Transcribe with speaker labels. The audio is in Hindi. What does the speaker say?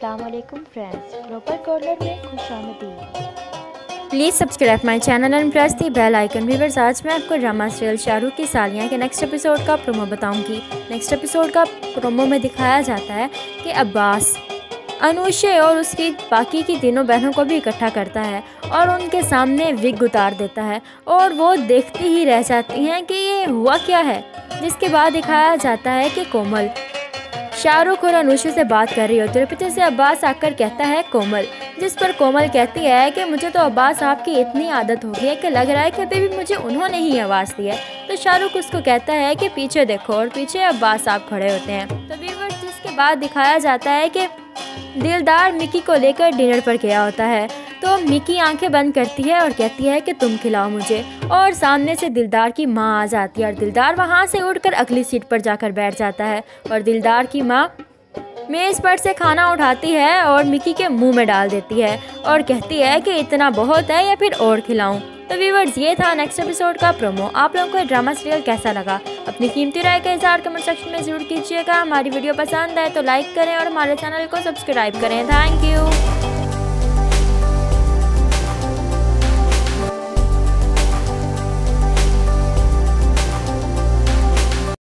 Speaker 1: अस्सलाम वालेकुम फ्रेंड्स, ग्लोबल कॉर्नर में खुशामदीद।
Speaker 2: Please subscribe my channel and press the bell icon. Viewers, आज मैं आपको ड्रामा सीरियल शाहरुख की सालियाँ के नेक्स्ट एपिसोड का प्रोमो बताऊंगी। नेक्स्ट एपिसोड का प्रोमो में दिखाया जाता है कि अब्बास अनुशे और उसकी बाकी की तीनों बहनों को भी इकट्ठा करता है और उनके सामने विग उतार देता है और वो देखती ही रह जाती हैं कि ये हुआ क्या है। जिसके बाद दिखाया जाता है कि कोमल शाहरुख और अनुषा से बात कर रही होती है। पीछे से अब्बास आकर कहता है कोमल, जिस पर कोमल कहती है कि मुझे तो अब्बास साहब की इतनी आदत हो गई है कि लग रहा है कि अभी भी मुझे उन्होंने ही आवाज़ दी है। तो शाहरुख उसको कहता है कि पीछे देखो, और पीछे अब्बास साहब खड़े होते हैं। तो व्यूअर्स, जिसके बाद दिखाया जाता है कि दिलदार मिकी को लेकर डिनर पर गया होता है। तो मिकी आंखें बंद करती है और कहती है कि तुम खिलाओ मुझे, और सामने से दिलदार की माँ आ जाती है और दिलदार वहाँ से उठकर अगली सीट पर जाकर बैठ जाता है और दिलदार की माँ मेज़ पर से खाना उठाती है और मिकी के मुंह में डाल देती है और कहती है कि इतना बहुत है या फिर और खिलाऊं। तो व्यूअर्स, ये था नेक्स्ट एपिसोड का प्रोमो। आप लोगों को ड्रामा सीरियल कैसा लगा? अपनी कीमती राय का इज़हार कमेंट सेक्शन में ज़रूर कीजिएगा। हमारी वीडियो पसंद आए तो लाइक करें और हमारे चैनल को सब्सक्राइब करें। Thank you.